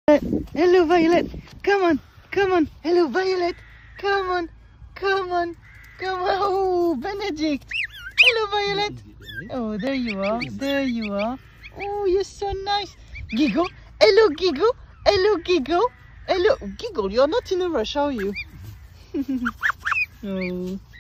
Hello, Violet. Come on, come on. Hello, Violet. Come on, come on, come on. Oh, Benedict. Hello, Violet. Oh, there you are. There you are. Oh, you're so nice. Giggle. Hello, Giggle. Hello, Giggle. Hello, Giggle. You're not in a rush, are you? Oh.